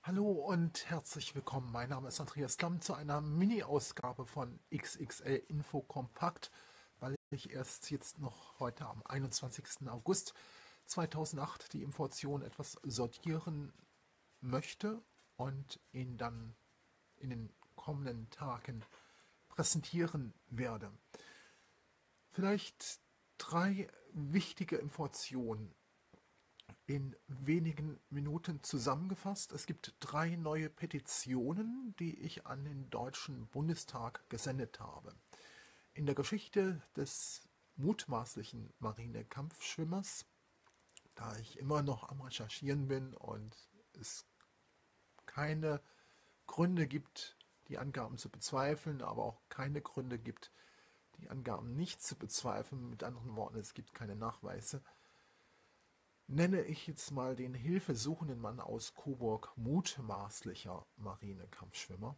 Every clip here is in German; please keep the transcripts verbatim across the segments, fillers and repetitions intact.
Hallo und herzlich willkommen. Mein Name ist Andreas Klamm zu einer Mini-Ausgabe von X X L Info Kompakt, weil ich erst jetzt noch heute am einundzwanzigsten August zweitausendacht die Information etwas sortieren möchte und Ihnen dann in den kommenden Tagen präsentieren werde. Vielleicht drei wichtige Informationen in wenigen Minuten zusammengefasst. Es gibt drei neue Petitionen, die ich an den Deutschen Bundestag gesendet habe. In der Geschichte des mutmaßlichen Marinekampfschwimmers, da ich immer noch am Recherchieren bin und es keine Gründe gibt, die Angaben zu bezweifeln, aber auch keine Gründe gibt, die Angaben nicht zu bezweifeln. Mit anderen Worten, es gibt keine Nachweise, nenne ich jetzt mal den hilfesuchenden Mann aus Coburg mutmaßlicher Marinekampfschwimmer.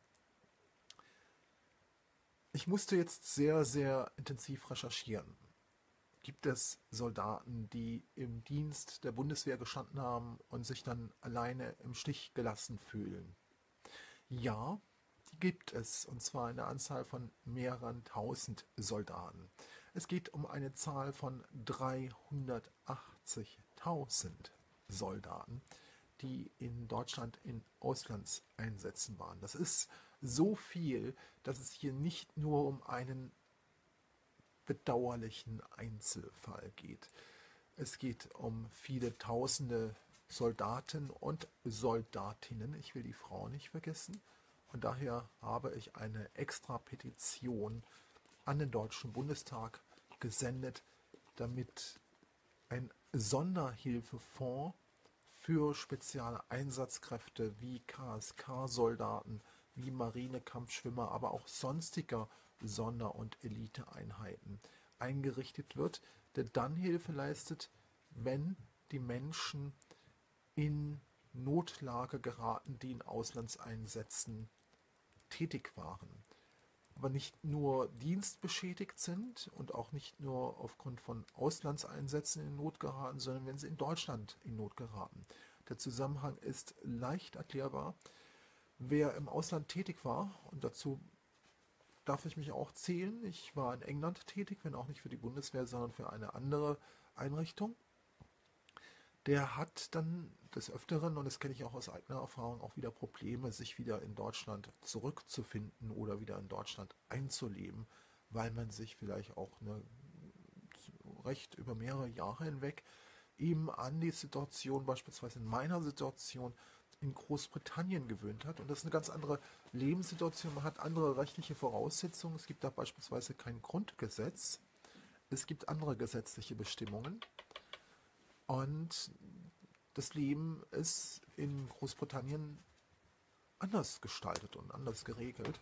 Ich musste jetzt sehr, sehr intensiv recherchieren. Gibt es Soldaten, die im Dienst der Bundeswehr gestanden haben und sich dann alleine im Stich gelassen fühlen? Ja, die gibt es, und zwar in der Anzahl von mehreren tausend Soldaten. Es geht um eine Zahl von dreihundertachtzigtausend Soldaten, die in Deutschland in Auslandseinsätzen waren. Das ist so viel, dass es hier nicht nur um einen bedauerlichen Einzelfall geht. Es geht um viele tausende Soldaten und Soldatinnen. Ich will die Frau nicht vergessen. Und daher habe ich eine extra Petition an den Deutschen Bundestag gesendet, damit ein Sonderhilfefonds für spezielle Einsatzkräfte wie K S K-Soldaten, wie Marinekampfschwimmer, aber auch sonstiger Sonder- und Eliteeinheiten eingerichtet wird, der dann Hilfe leistet, wenn die Menschen in Notlage geraten, die in Auslandseinsätzen tätig waren. Aber nicht nur dienstbeschädigt sind und auch nicht nur aufgrund von Auslandseinsätzen in Not geraten, sondern wenn sie in Deutschland in Not geraten. Der Zusammenhang ist leicht erklärbar. Wer im Ausland tätig war, und dazu darf ich mich auch zählen, ich war in England tätig, wenn auch nicht für die Bundeswehr, sondern für eine andere Einrichtung, der hat dann des Öfteren, und das kenne ich auch aus eigener Erfahrung, auch wieder Probleme, sich wieder in Deutschland zurückzufinden oder wieder in Deutschland einzuleben, weil man sich vielleicht auch eine, recht über mehrere Jahre hinweg eben an die Situation, beispielsweise in meiner Situation, in Großbritannien gewöhnt hat. Und das ist eine ganz andere Lebenssituation. Man hat andere rechtliche Voraussetzungen. Es gibt da beispielsweise kein Grundgesetz. Es gibt andere gesetzliche Bestimmungen. Und das Leben ist in Großbritannien anders gestaltet und anders geregelt.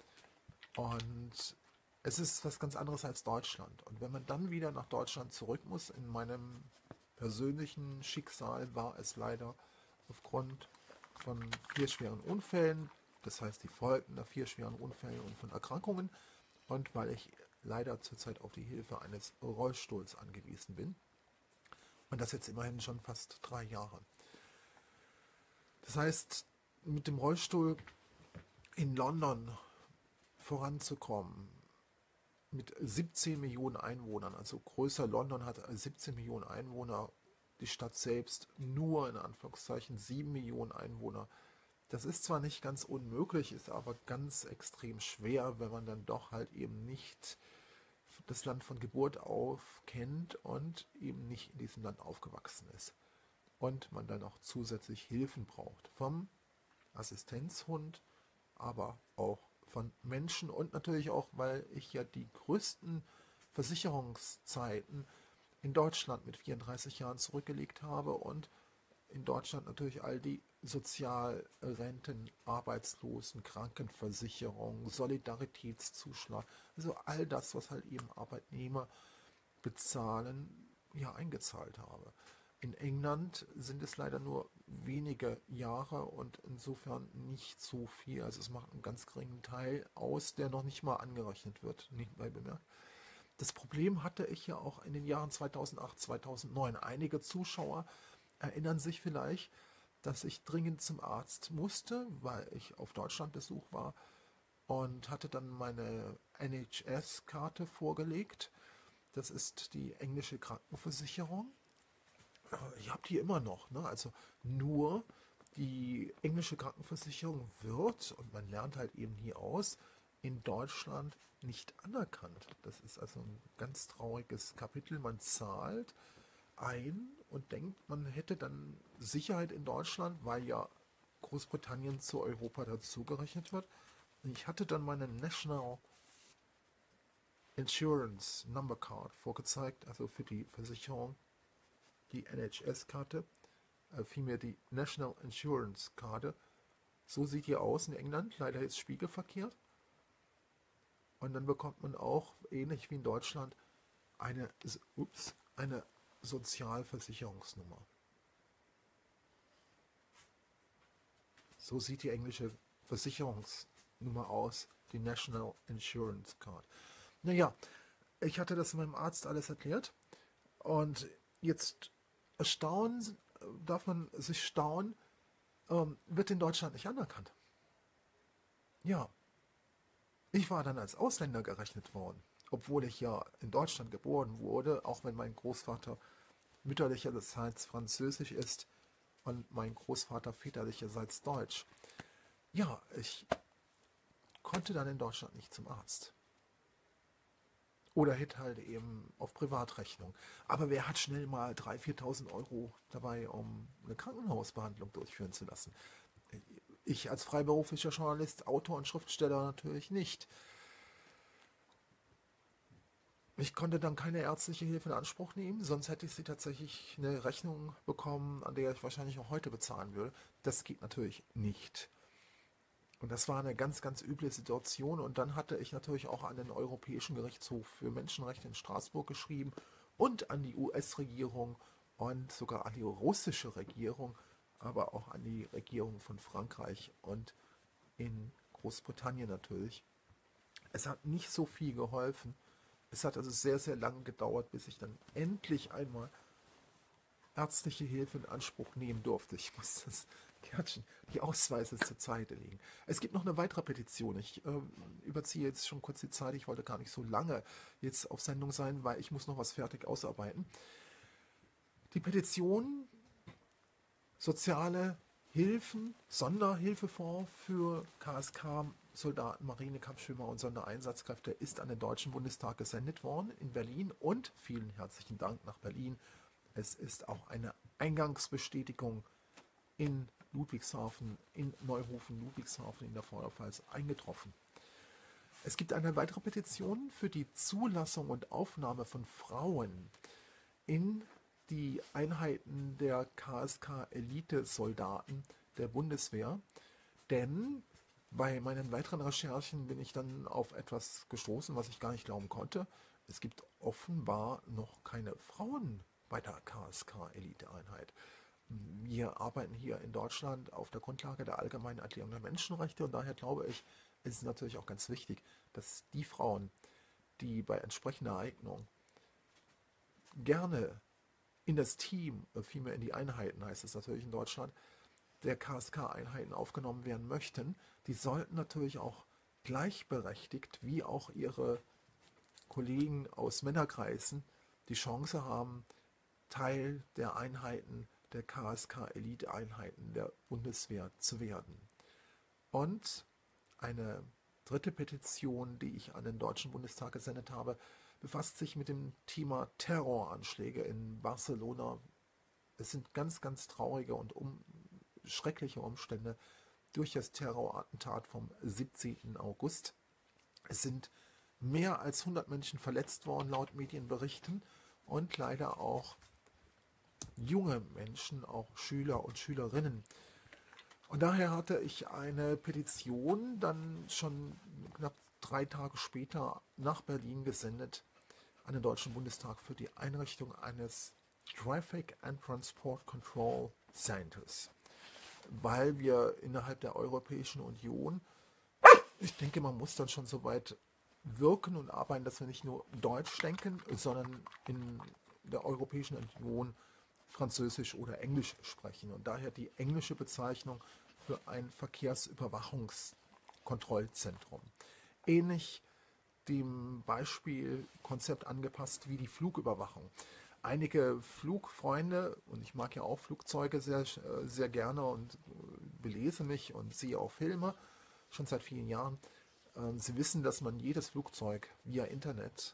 Und es ist was ganz anderes als Deutschland. Und wenn man dann wieder nach Deutschland zurück muss, in meinem persönlichen Schicksal war es leider aufgrund von vier schweren Unfällen, das heißt die Folgen der vier schweren Unfälle und von Erkrankungen, und weil ich leider zurzeit auf die Hilfe eines Rollstuhls angewiesen bin. Und das jetzt immerhin schon fast drei Jahre. Das heißt, mit dem Rollstuhl in London voranzukommen, mit siebzehn Millionen Einwohnern, also größer London hat siebzehn Millionen Einwohner, die Stadt selbst nur in Anführungszeichen sieben Millionen Einwohner. Das ist zwar nicht ganz unmöglich, ist aber ganz extrem schwer, wenn man dann doch halt eben nicht das Land von Geburt auf kennt und eben nicht in diesem Land aufgewachsen ist. Und man dann auch zusätzlich Hilfen braucht vom Assistenzhund, aber auch von Menschen und natürlich auch, weil ich ja die größten Versicherungszeiten in Deutschland mit vierunddreißig Jahren zurückgelegt habe und in Deutschland natürlich all die Sozialrenten, Arbeitslosen, Krankenversicherung, Solidaritätszuschlag, also all das, was halt eben Arbeitnehmer bezahlen, ja eingezahlt habe. In England sind es leider nur wenige Jahre und insofern nicht so viel. Also es macht einen ganz geringen Teil aus, der noch nicht mal angerechnet wird, nebenbei bemerkt. Das Problem hatte ich ja auch in den Jahren zweitausendacht, zweitausendneun. Einige Zuschauer erinnern sich vielleicht, dass ich dringend zum Arzt musste, weil ich auf Deutschlandbesuch war und hatte dann meine N H S-Karte vorgelegt. Das ist die englische Krankenversicherung. Ich habe die immer noch, ne? Also nur die englische Krankenversicherung wird, und man lernt halt eben hier aus, in Deutschland nicht anerkannt. Das ist also ein ganz trauriges Kapitel. Man zahlt ein und denkt, man hätte dann Sicherheit in Deutschland, weil ja Großbritannien zu Europa dazugerechnet wird. Ich hatte dann meine National Insurance Number Card vorgezeigt, also für die Versicherung, die N H S-Karte, äh, vielmehr die National Insurance Karte. So sieht die aus in England, leider ist spiegelverkehrt. Und dann bekommt man auch, ähnlich wie in Deutschland, eine, ups, eine Sozialversicherungsnummer. So sieht die englische Versicherungsnummer aus, die National Insurance Card. Naja, ich hatte das meinem Arzt alles erklärt und jetzt erstaunen, darf man sich staunen, ähm, wird in Deutschland nicht anerkannt. Ja, ich war dann als Ausländer gerechnet worden, obwohl ich ja in Deutschland geboren wurde, auch wenn mein Großvater mütterlicherseits französisch ist und mein Großvater väterlicherseits deutsch. Ja, ich konnte dann in Deutschland nicht zum Arzt. Oder hätte halt eben auf Privatrechnung. Aber wer hat schnell mal dreitausend, viertausend Euro dabei, um eine Krankenhausbehandlung durchführen zu lassen? Ich als freiberuflicher Journalist, Autor und Schriftsteller natürlich nicht. Ich konnte dann keine ärztliche Hilfe in Anspruch nehmen, sonst hätte ich sie tatsächlich eine Rechnung bekommen, an der ich wahrscheinlich auch heute bezahlen würde. Das geht natürlich nicht. Und das war eine ganz, ganz üble Situation. Und dann hatte ich natürlich auch an den Europäischen Gerichtshof für Menschenrechte in Straßburg geschrieben und an die U S-Regierung und sogar an die russische Regierung, aber auch an die Regierung von Frankreich und in Großbritannien natürlich. Es hat nicht so viel geholfen. Es hat also sehr, sehr lange gedauert, bis ich dann endlich einmal ärztliche Hilfe in Anspruch nehmen durfte. Ich muss das Kärtchen, die Ausweise zur Seite legen. Es gibt noch eine weitere Petition. Ich äh, überziehe jetzt schon kurz die Zeit. Ich wollte gar nicht so lange jetzt auf Sendung sein, weil ich muss noch was fertig ausarbeiten. Die Petition Soziale Hilfen, Sonderhilfefonds für K S K, Soldaten, Marinekampfschwimmer und Sondereinsatzkräfte ist an den Deutschen Bundestag gesendet worden in Berlin und vielen herzlichen Dank nach Berlin. Es ist auch eine Eingangsbestätigung in Ludwigshafen, in Neuhofen, Ludwigshafen in der Vorderpfalz eingetroffen. Es gibt eine weitere Petition für die Zulassung und Aufnahme von Frauen in die Einheiten der K S K-Elite-Soldaten der Bundeswehr, denn bei meinen weiteren Recherchen bin ich dann auf etwas gestoßen, was ich gar nicht glauben konnte. Es gibt offenbar noch keine Frauen bei der K S K-Elite-Einheit. Wir arbeiten hier in Deutschland auf der Grundlage der Allgemeinen Erklärung der Menschenrechte und daher glaube ich, ist es natürlich auch ganz wichtig, dass die Frauen, die bei entsprechender Eignung gerne in das Team, vielmehr in die Einheiten, heißt es natürlich in Deutschland, der K S K-Einheiten aufgenommen werden möchten, die sollten natürlich auch gleichberechtigt, wie auch ihre Kollegen aus Männerkreisen, die Chance haben, Teil der Einheiten, der K S K-Elite-Einheiten der Bundeswehr zu werden. Und eine dritte Petition, die ich an den Deutschen Bundestag gesendet habe, befasst sich mit dem Thema Terroranschläge in Barcelona. Es sind ganz, ganz traurige und um, schreckliche Umstände durch das Terrorattentat vom siebzehnten August. Es sind mehr als hundert Menschen verletzt worden, laut Medienberichten, und leider auch junge Menschen, auch Schüler und Schülerinnen. Und daher hatte ich eine Petition dann schon knapp drei Tage später nach Berlin gesendet an den Deutschen Bundestag für die Einrichtung eines Traffic and Transport Control Centers, weil wir innerhalb der Europäischen Union, ich denke, man muss dann schon so weit wirken und arbeiten, dass wir nicht nur Deutsch denken, sondern in der Europäischen Union Französisch oder Englisch sprechen und daher die englische Bezeichnung für ein Verkehrsüberwachungskontrollzentrum. Ähnlich dem Beispielkonzept angepasst wie die Flugüberwachung. Einige Flugfreunde, und ich mag ja auch Flugzeuge sehr, sehr gerne und belese mich und sehe auch Filme, schon seit vielen Jahren. Sie wissen, dass man jedes Flugzeug via Internet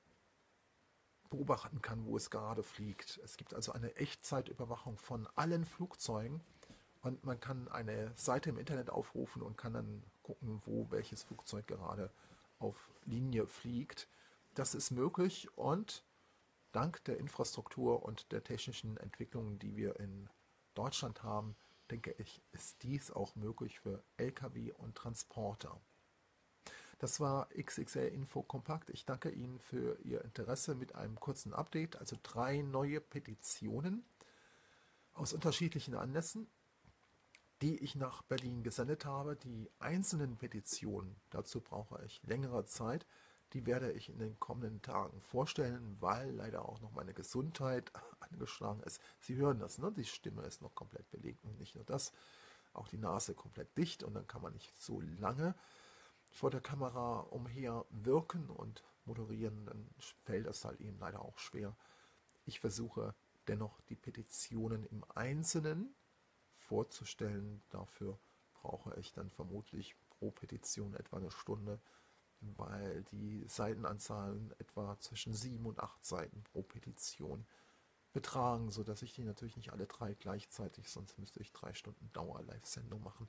beobachten kann, wo es gerade fliegt. Es gibt also eine Echtzeitüberwachung von allen Flugzeugen und man kann eine Seite im Internet aufrufen und kann dann gucken, wo welches Flugzeug gerade auf Linie fliegt. Das ist möglich und dank der Infrastruktur und der technischen Entwicklungen, die wir in Deutschland haben, denke ich, ist dies auch möglich für L K W und Transporter. Das war X X L Info Kompakt. Ich danke Ihnen für Ihr Interesse mit einem kurzen Update, also drei neue Petitionen aus unterschiedlichen Anlässen, die ich nach Berlin gesendet habe. Die einzelnen Petitionen, dazu brauche ich längere Zeit, die werde ich in den kommenden Tagen vorstellen, weil leider auch noch meine Gesundheit angeschlagen ist. Sie hören das, ne? Die Stimme ist noch komplett belegt und nicht nur das, auch die Nase komplett dicht und dann kann man nicht so lange vor der Kamera umher wirken und moderieren, dann fällt das halt eben leider auch schwer. Ich versuche dennoch die Petitionen im Einzelnen vorzustellen. Dafür brauche ich dann vermutlich pro Petition etwa eine Stunde, weil die Seitenanzahlen etwa zwischen sieben und acht Seiten pro Petition betragen, sodass ich die natürlich nicht alle drei gleichzeitig, sonst müsste ich drei Stunden Dauer-Live-Sendung machen.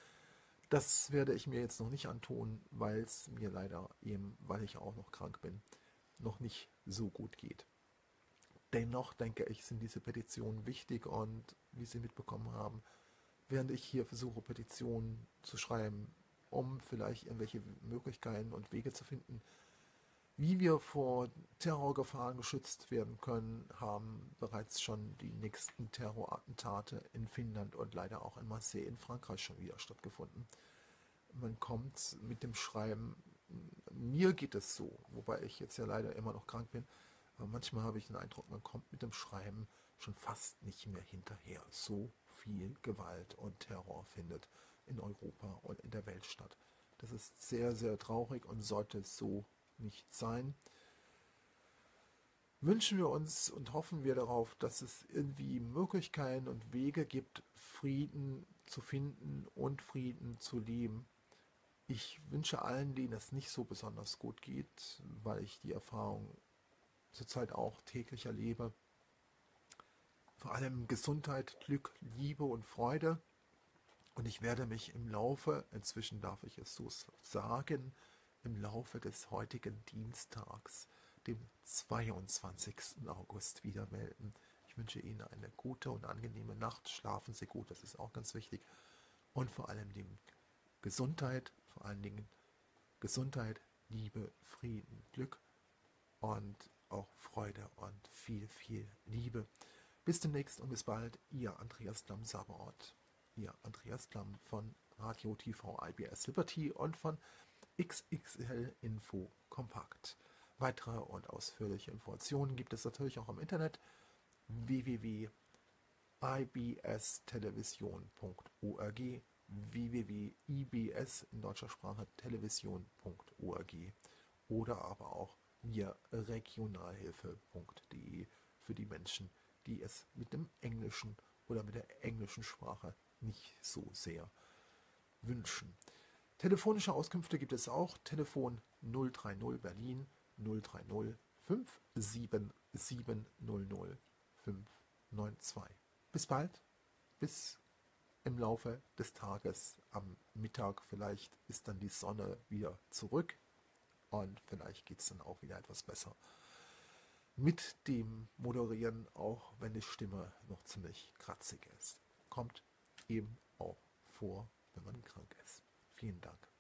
Das werde ich mir jetzt noch nicht antun, weil es mir leider eben, weil ich auch noch krank bin, noch nicht so gut geht. Dennoch denke ich, sind diese Petitionen wichtig und wie Sie mitbekommen haben, während ich hier versuche, Petitionen zu schreiben, um vielleicht irgendwelche Möglichkeiten und Wege zu finden, wie wir vor Terrorgefahren geschützt werden können, haben bereits schon die nächsten Terrorattentate in Finnland und leider auch in Marseille in Frankreich schon wieder stattgefunden. Man kommt mit dem Schreiben, mir geht es so, wobei ich jetzt ja leider immer noch krank bin, aber manchmal habe ich den Eindruck, man kommt mit dem Schreiben schon fast nicht mehr hinterher. So viel Gewalt und Terror findet in Europa und in der Welt statt. Das ist sehr, sehr traurig und sollte so nicht sein. Wünschen wir uns und hoffen wir darauf, dass es irgendwie Möglichkeiten und Wege gibt, Frieden zu finden und Frieden zu leben. Ich wünsche allen, denen es nicht so besonders gut geht, weil ich die Erfahrung zurzeit auch täglich erlebe, vor allem Gesundheit, Glück, Liebe und Freude. Und ich werde mich im Laufe, inzwischen darf ich es so sagen, im Laufe des heutigen Dienstags, dem zweiundzwanzigsten August, wieder melden. Ich wünsche Ihnen eine gute und angenehme Nacht. Schlafen Sie gut, das ist auch ganz wichtig. Und vor allem die Gesundheit, vor allen Dingen Gesundheit, Liebe, Frieden, Glück und auch Freude und viel, viel Liebe. Bis demnächst und bis bald, Ihr Andreas Damm-Saberort. Ihr Andreas Damm von Radio T V I B S Liberty und von X X L Info Kompakt. Weitere und ausführliche Informationen gibt es natürlich auch im Internet w w w punkt i b s television punkt org, w w w punkt i b s in deutscher Sprache television punkt org oder aber auch via regionalhilfe punkt de für die Menschen, die es mit dem Englischen oder mit der englischen Sprache nicht so sehr wünschen. Telefonische Auskünfte gibt es auch. Telefon null drei null Berlin null drei null fünf sieben sieben null null fünf neun zwei. Bis bald, bis im Laufe des Tages am Mittag. Vielleicht ist dann die Sonne wieder zurück und vielleicht geht es dann auch wieder etwas besser. Mit dem Moderieren, auch wenn die Stimme noch ziemlich kratzig ist. Kommt eben auch vor, wenn man krank ist. Vielen Dank.